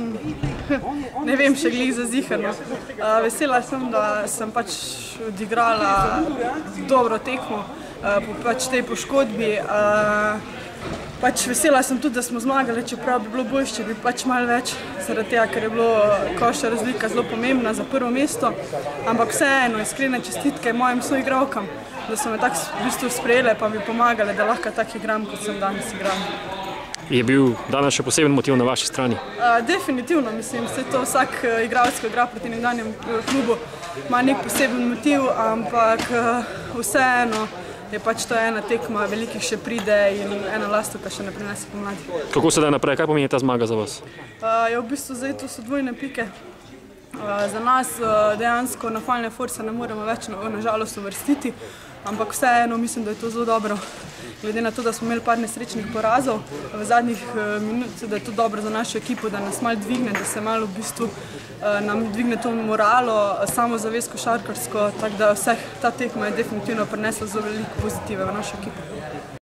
Ne vem še glih za ziherno. Vesela sem, da sem pač odigrala dobro tekmo po pač tej poškodbi. Pač vesela sem tudi, da smo zmagali, čeprav bi bilo boljše, če bi pač malo več, zaradi tega, ker je bilo koša razlika zelo pomembna za prvo mesto. Ampak vseeno, iskrene čestitke mojim soigralkam, da so me tako v bistvu sprejele pa mi pomagale, da lahko tako igram, kot sem danes igrala. Je bil danes še poseben motiv na vaši strani? Definitivno, mislim, se to vsak igralec, ki igra proti nekdanjem klubu, ima nek poseben motiv, ampak vseeno je pač to ena tekma, velikih še pride in ena lastovka še ne prinese pomladi. Kako se da naprej? Kaj pomeni ta zmaga za vas? V bistvu zdaj to so dvojne pike. Za nas dejansko na Final Four se ne moremo več na žalost uvrstiti, ampak vseeno mislim, da je to zelo dobro. Glede na to, da smo imeli par nesrečnih porazov v zadnjih minut, da je to dobro za našo ekipo, da nas malo dvigne, da se malo v bistvu nam dvigne to moralo, samozavest košarkarsko, tako da ta tekma je definitivno prinesla zelo veliko pozitive v našo ekipo.